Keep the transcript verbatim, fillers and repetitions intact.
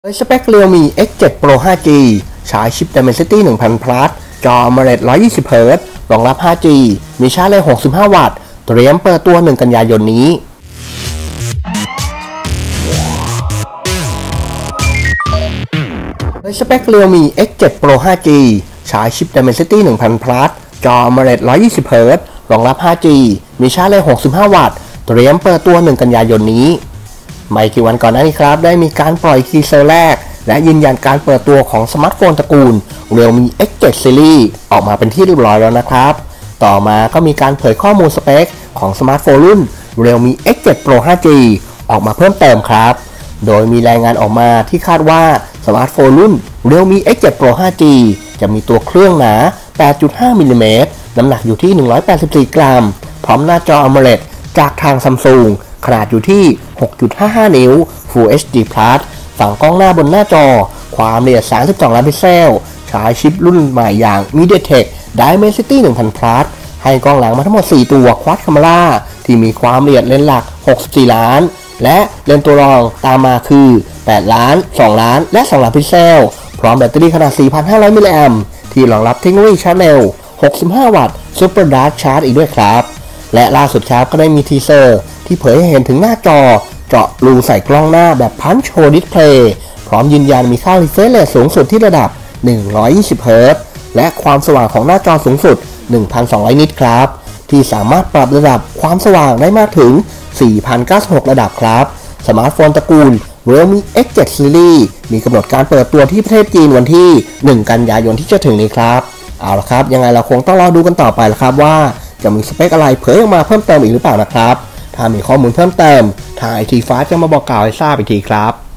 โดยสเปค Realme เอ็กซ์ เซเว่น Pro ไฟว์ จี ใช้ชิป Dimensity หนึ่งพัน Plus จอ AMOLED หนึ่งร้อยยี่สิบ เฮิร์ตซ์ รองรับ ไฟว์ จี มีชาร์จแรงหกสิบห้า วัตต์ เตรียมเปิดตัวหนึ่งกันยายนนี้โดยสเปค Realme เอ็กซ์ เซเว่น Pro ไฟว์ จี ใช้ชิป Dimensity หนึ่งพัน Plus จอ AMOLED หนึ่งร้อยยี่สิบ เฮิร์ตซ์ รองรับ ไฟว์ จี มีชาร์จแรงหกสิบห้า วัตต์ เตรียมเปิดตัวหนึ่งกันยายนนี้ไม่กี่วันก่อนหน้านี้ครับได้มีการปล่อยทีเซอร์แรกและยืนยันการเปิดตัวของสมาร์ทโฟนตระกูล Realme เอ็กซ์ เซเว่น Series ออกมาเป็นที่เรียบร้อยแล้วนะครับต่อมาก็มีการเผยข้อมูลสเปคของสมาร์ทโฟนรุ่น Realme เอ็กซ์ เซเว่น Pro ไฟว์ จี ออกมาเพิ่มเติมครับโดยมีรายงานออกมาที่คาดว่าสมาร์ทโฟนรุ่น Realme เอ็กซ์ เซเว่น Pro ไฟว์ จี จะมีตัวเครื่องหนา แปดจุดห้า มิลลิเมตรน้ำหนักอยู่ที่หนึ่งร้อยแปดสิบสี่กรัมพร้อมหน้าจอ AMOLED จากทาง Samsung ขนาดอยู่ที่ หกจุดห้าห้า นิ้ว Full เอช ดี Plus ฝั่งกล้องหน้าบนหน้าจอความละเอียดสามสิบสองล้านพิกเซลใช้ชิปรุ่นใหม่อย่าง MediaTek Dimensity หนึ่งพัน Plus ให้กล้องหลังมาทั้งหมดสี่ตัว Quad Camera ที่มีความละเอียดเลนส์หลักหกสิบสี่ล้านและเลนส์ตัวรองตามมาคือแปดล้านสองล้านและสองล้านพิกเซลพร้อมแบตเตอรี่ขนาด สี่พันห้าร้อย มิลลิแอมป์ที่รองรับเทคโนโลยีชาร์จเร็วหกสิบห้า วัตต์ Super Fast Charge อีกด้วยครับและล่าสุดครับก็ได้มีทีเซอร์ที่เผยให้เห็นถึงหน้าจอเจาะรูใส่กล้องหน้าแบบ Punch Hole Display พร้อมยืนยันมีค่า refresh rate สูงสุดที่ระดับหนึ่งร้อยยี่สิบ เฮิร์ตซ์และความสว่างของหน้าจอสูงสุด หนึ่งพันสองร้อย นิตครับที่สามารถปรับระดับความสว่างได้มากถึง สี่พันเก้าสิบหก ระดับครับสมาร์ทโฟนตระกูล Realme เอ็กซ์ เซเว่น Series มีกำหนดการเปิดตัวที่ประเทศจีนวันที่หนึ่งกันยายนที่จะถึงนี้ครับเอาละครับยังไงเราคงต้องรอดูกันต่อไปละครับว่าจะมีสเปคอะไรเผยออกมาเพิ่มเติมอีกหรือเปล่านะครับถ้ามีข้อมูลเพิ่มเติมทาง ไอ ที Fast จะมาบอกกล่าวให้ทราบอีกทีครับ